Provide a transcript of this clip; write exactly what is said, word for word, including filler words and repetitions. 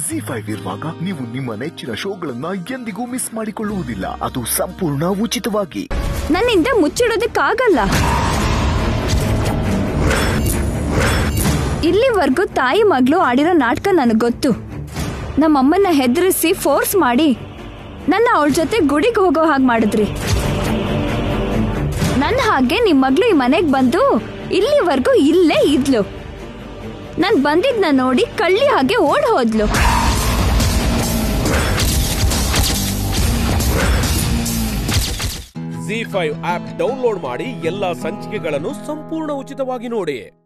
G five ಇರುವಾಗ ನೀವು ನಿಮ್ಮ ನೆಚ್ಚಿನ ಶೋಗಳನ್ನ ಎಂದಿಗೂ ಮಿಸ್ ಮಾಡಿಕೊಳ್ಳುವುದಿಲ್ಲ. ಅದು ಸಂಪೂರ್ಣ ಉಚಿತವಾಗಿ. ನನ್ನಿಂದ ಮುಚ್ಚಿಡೋದಕ್ಕಾಗಲ್ಲ. ಇಲ್ಲಿವರೆಗೂ ತಾಯಿ ಮಗಳು ಆಡಿರೋ ನಾಟಕ ನನಗೆ ಗೊತ್ತು. ನಮ್ಮಮ್ಮನ್ನ ಹೆದರಿಸಿ ಫೋರ್ಸ್ ಮಾಡಿ ನನ್ನ ಅವಳ ಜೊತೆ ಗುಡಿಗೆ ಹೋಗೋ ಹಾಗೆ ಮಾಡಿದ್ರಿ. ನನ್ನ ಹಾಗೆ ನಿಮ್ ಮಗಳು ಈ ಮನೆಗೆ ಬಂದು ಇಲ್ಲಿವರೆಗೂ ಇಲ್ಲೇ ಇದ್ಲು. ನಾನ್ ಬಂದಿದ್ನ ನೋಡಿ ಕಳ್ಳಿ ಹಾಗೆ ಓಡ್ ಹೋದ್ಲು. ಜಿ ಫೈವ್ ಆಪ್ ಡೌನ್ಲೋಡ್ ಮಾಡಿ ಎಲ್ಲಾ ಸಂಚಿಕೆಗಳನ್ನು ಸಂಪೂರ್ಣ ಉಚಿತವಾಗಿ ನೋಡಿ.